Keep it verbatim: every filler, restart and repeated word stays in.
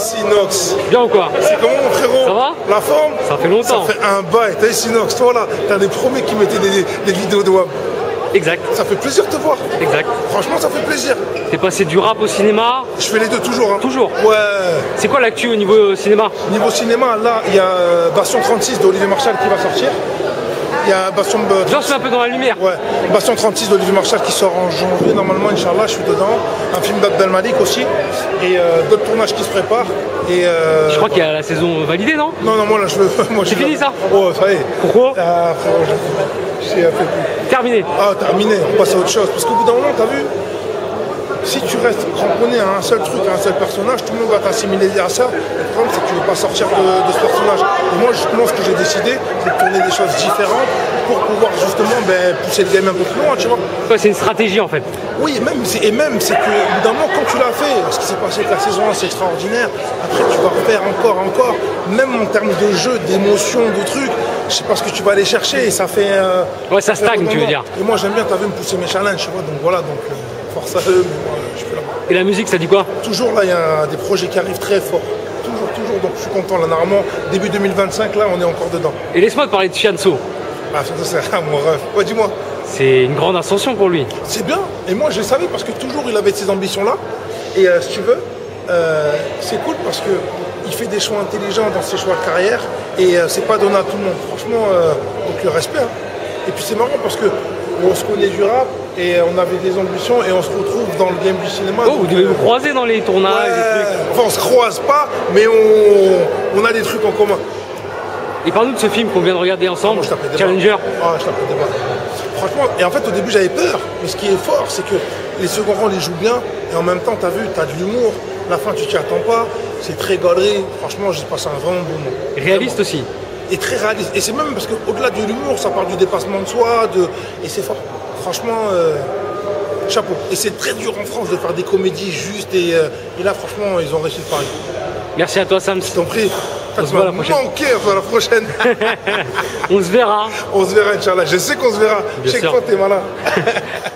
Sinox. Bien ou quoi? C'est comment mon frérot? Ça va? La forme? Ça fait longtemps. Ça fait un bail. T'as vu Sinox, toi là, t'es un des premiers qui mettait des, des vidéos de W A M. Exact. Ça fait plaisir de te voir. Exact. Franchement, ça fait plaisir. T'es passé du rap au cinéma? Je fais les deux toujours. Hein. Toujours? Ouais. C'est quoi l'actu au niveau cinéma? Niveau cinéma, là, il y a euh, Bastion trente-six d'Olivier Marchal qui va sortir. Il y a Bastion... Euh, Genre, c'est un peu dans la lumière. Ouais. Bastion trente-six d'Olivier Marchal qui sort en janvier, normalement, Inch'Allah, je suis dedans. Un film d'Abdel Malik aussi. Et euh, d'autres tournages qui se préparent. Et euh... Je crois qu'il y a la saison validée, non? Non, non, moi là, je veux... C'est fini, ça? Oh, ça y est. Pourquoi? Ah, frérot, je sais un peu plus. Terminé. Ah, terminé, on passe à autre chose. Parce qu'au bout d'un moment, t'as vu, si tu restes cramponné à un seul truc, à un seul personnage, tout le monde va t'assimiler à ça. Le problème, c'est que tu ne veux pas sortir de, de ce personnage. Et moi, justement, ce que j'ai décidé, c'est de tourner des choses différentes pour pouvoir justement ben, pousser le game un peu plus loin, tu vois. Ouais, c'est une stratégie, en fait. Oui, et même, et même c'est que, au bout d'un moment, quand tu l'as fait, ce qui s'est passé avec la saison un, c'est extraordinaire. Après, tu vas refaire encore, encore. Même en termes de jeu, d'émotion, de trucs, je sais pas ce que tu vas aller chercher et ça fait... Euh, ouais, ça stagne, tu veux dire. Et moi, j'aime bien, t'as vu, me pousser mes challenges, tu vois. Donc voilà, donc euh, force à eux, mais moi, je fais là. Et la musique, ça dit quoi? Toujours là, il y a des projets qui arrivent très forts. Toujours, toujours, donc je suis content. Là, normalement, début deux mille vingt-cinq, là, on est encore dedans. Et laisse-moi te parler de Fianso. Ah, ça, c'est rien, mon rêve. Ouais, dis-moi. C'est une grande ascension pour lui. C'est bien. Et moi, je le savais parce que toujours, il avait ces ambitions-là. Et euh, si tu veux, euh, c'est cool parce que il fait des choix intelligents dans ses choix de carrière. Et euh, c'est pas donné à tout le monde. Franchement, euh, donc le respect. Hein. Et puis c'est marrant parce que on se connaît du rap et on avait des ambitions et on se retrouve dans le game du cinéma. Oh, donc, vous devez vous croiser dans les tournages, ouais, des trucs. Enfin, on se croise pas, mais on, on a des trucs en commun. Et parle-nous de ce film qu'on vient de regarder ensemble, ah, moi, Challenger. Ah, je tapais des barres. Franchement, et en fait au début j'avais peur, mais ce qui est fort c'est que les seconds rangs les jouent bien, et en même temps t'as vu, t'as de l'humour, la fin tu t'y attends pas, c'est très galerie, franchement j'ai passé un vraiment bon moment. Réaliste vraiment. Aussi. Et très réaliste, et c'est même parce qu'au-delà de l'humour, ça parle du dépassement de soi, de... et c'est fort. Franchement, euh... chapeau. Et c'est très dur en France de faire des comédies justes, et, euh... et là franchement ils ont réussi le pari. Merci à toi Sam. Je t'en prie. On se voit la prochaine. Manqué à la prochaine. On se verra. On se verra, Inch'Allah. Je sais qu'on se verra. Bien je sais sûr. que toi, t'es malin.